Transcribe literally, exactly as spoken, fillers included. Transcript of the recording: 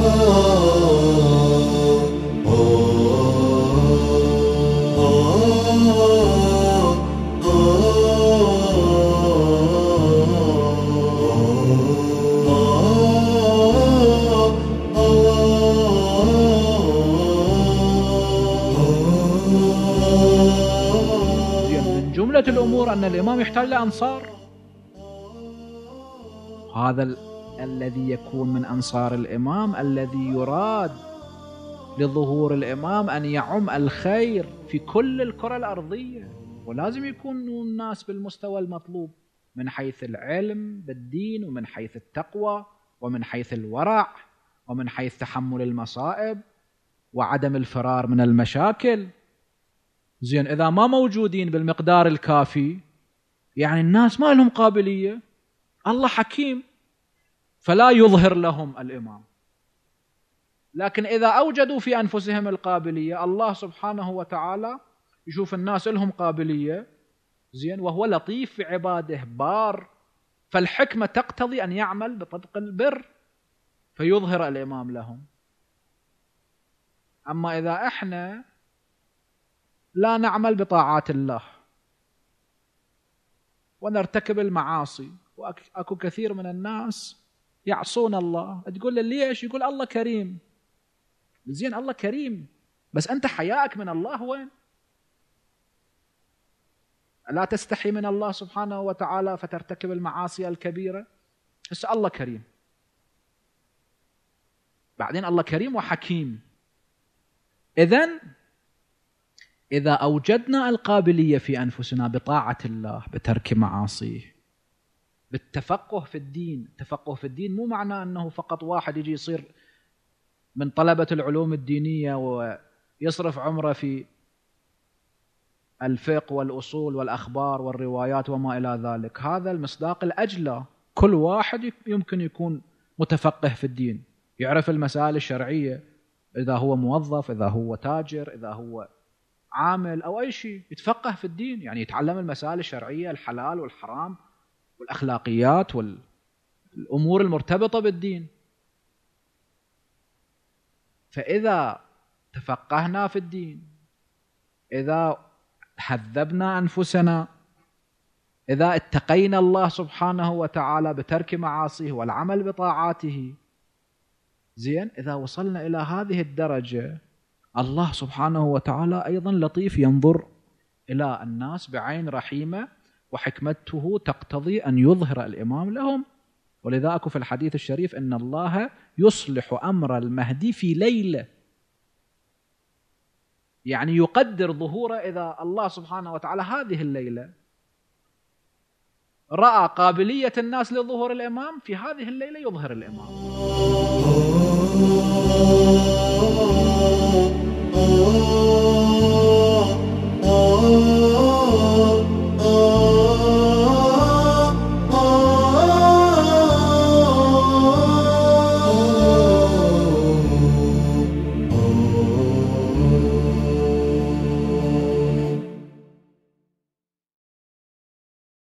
من جملة الأمور أن الإمام يحتاج لأنصار. هذا ال الذي يكون من أنصار الإمام الذي يراد لظهور الإمام أن يعم الخير في كل الكرة الأرضية، ولازم يكونوا الناس بالمستوى المطلوب من حيث العلم بالدين، ومن حيث التقوى، ومن حيث الورع، ومن حيث تحمل المصائب وعدم الفرار من المشاكل. زين، إذا ما موجودين بالمقدار الكافي يعني الناس ما لهم قابلية. الله حكيم فلا يظهر لهم الإمام، لكن إذا أوجدوا في أنفسهم القابلية الله سبحانه وتعالى يشوف الناس لهم قابلية، زين، وهو لطيف في عباده بار، فالحكمة تقتضي أن يعمل بطبق البر فيظهر الإمام لهم. أما إذا إحنا لا نعمل بطاعات الله ونرتكب المعاصي، وأكو كثير من الناس يعصون الله، تقول له ليش؟ يقول الله كريم. زين، الله كريم، بس أنت حياءك من الله وين؟ لا تستحي من الله سبحانه وتعالى فترتكب المعاصي الكبيرة. بس الله كريم، بعدين الله كريم وحكيم. إذن إذا أوجدنا القابلية في أنفسنا بطاعة الله، بترك معاصيه، بالتفقه في الدين. التفقه في الدين مو معناه أنه فقط واحد يجي يصير من طلبة العلوم الدينية ويصرف عمره في الفقه والأصول والأخبار والروايات وما إلى ذلك. هذا المصداق الأجلى. كل واحد يمكن يكون متفقه في الدين، يعرف المسائل الشرعية، إذا هو موظف، إذا هو تاجر، إذا هو عامل أو أي شيء، يتفقه في الدين، يعني يتعلم المسائل الشرعية، الحلال والحرام والأخلاقيات والأمور المرتبطة بالدين. فإذا تفقهنا في الدين، إذا هذبنا أنفسنا، إذا اتقينا الله سبحانه وتعالى بترك معاصيه والعمل بطاعاته، زين، إذا وصلنا إلى هذه الدرجة الله سبحانه وتعالى أيضا لطيف، ينظر إلى الناس بعين رحيمة، وحكمته تقتضي أن يظهر الإمام لهم. ولذا أكو في الحديث الشريف إن الله يصلح أمر المهدي في ليلة، يعني يقدر ظهوره. إذا الله سبحانه وتعالى هذه الليلة رأى قابلية الناس لظهور الإمام، في هذه الليلة يظهر الإمام.